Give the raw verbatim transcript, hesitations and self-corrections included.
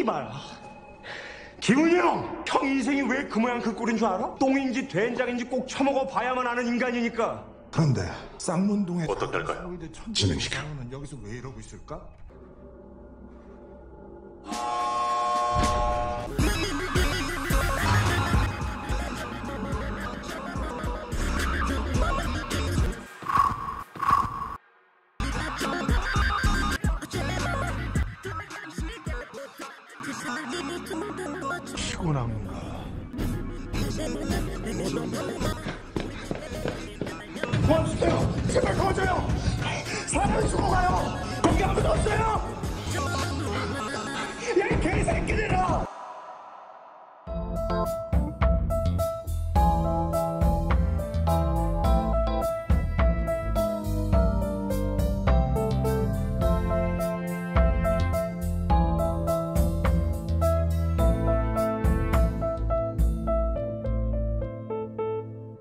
이봐라. 기훈이 형! 형 인생이 왜 그 모양 그 꼴인 줄 알아? 똥인지 된장인지 꼭 처먹어 봐야만 아는 인간이니까. 그런데 쌍문동에 어떻게 할까요? 진행시켜. 여기서 왜 이러고 있을까? 피곤한가? 도와주세요! 제발 도와줘요! 사람이 죽어가요! 거기 아무도 없어요! 야, 이 개새끼들아!